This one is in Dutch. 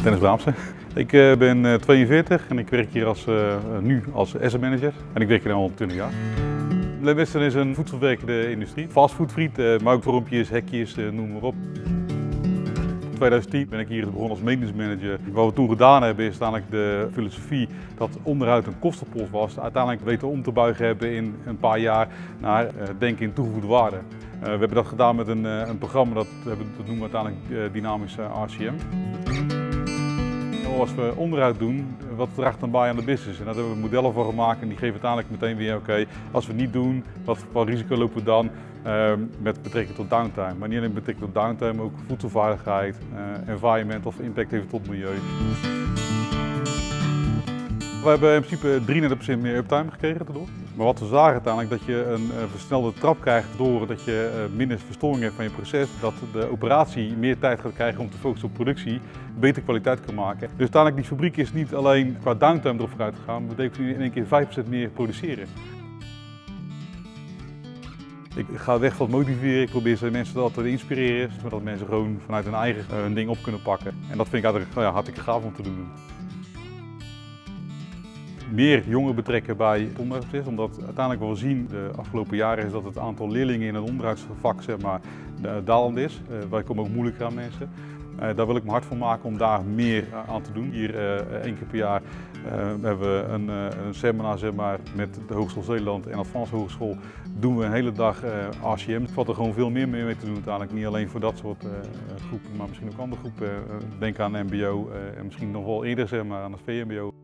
Dennis Braamsen. Ik ben 42 en ik werk hier nu als asset manager en ik werk hier al 20 jaar. Leeuwarden is een voedselverwerkende industrie. Fastfoodfriet, muikvormpjes, hekjes, noem maar op. In 2010 ben ik hier begonnen als maintenance manager. Wat we toen gedaan hebben is uiteindelijk de filosofie dat onderhoud een kostenpost was. Uiteindelijk weten om te buigen hebben in een paar jaar naar denken in toegevoegde waarde. We hebben dat gedaan met een programma dat noemen we uiteindelijk dynamisch RCM. Als we onderhoud doen, wat draagt dan bij aan de business? En daar hebben we modellen voor gemaakt en die geven uiteindelijk meteen weer oké, als we het niet doen, wat risico lopen we dan met betrekking tot downtime. Maar niet alleen met betrekking tot downtime, maar ook voedselveiligheid, environment of impact heeft tot milieu. We hebben in principe 33% meer uptime gekregen daardoor. Maar wat we zagen uiteindelijk dat je een versnelde trap krijgt doordat je minder verstoring hebt van je proces. Dat de operatie meer tijd gaat krijgen om te focussen op productie, betere kwaliteit kan maken. Dus uiteindelijk die fabriek is niet alleen qua downtime erop vooruit gegaan, maar dat betekent in één keer 5% meer produceren. Ik ga weg van het motiveren, ik probeer mensen altijd te inspireren, zodat mensen gewoon vanuit hun eigen hun ding op kunnen pakken. En dat vind ik eigenlijk hartstikke gaaf om te doen. Meer jongeren betrekken bij het onderhoudsproces, omdat uiteindelijk wat we zien de afgelopen jaren is dat het aantal leerlingen in het onderhoudsvak dalend is. Wij komen ook moeilijker aan mensen. Daar wil ik me hard voor maken om daar meer aan te doen. Hier 1 keer per jaar hebben we een seminar met de Hogeschool Zeeland en Advanced Hogeschool. Doen we een hele dag RCM. Er valt er gewoon veel meer mee te doen uiteindelijk. Niet alleen voor dat soort groepen, maar misschien ook andere groepen. Denk aan MBO en misschien nog wel eerder aan het VMBO.